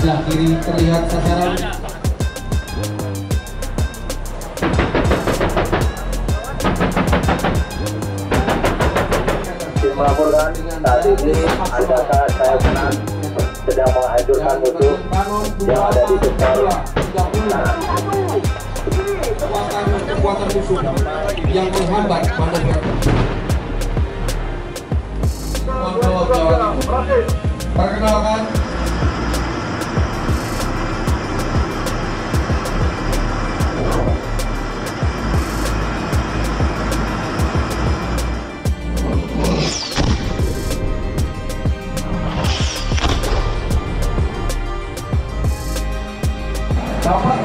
sebelah kiri terlihat sasaran. Melaporkan saat ini adakah saya senang sedang menghancurkan musuh yang ada di sektor kanan. Kekuatan musuh yang menghambat manuver. Perkenalkan, dapat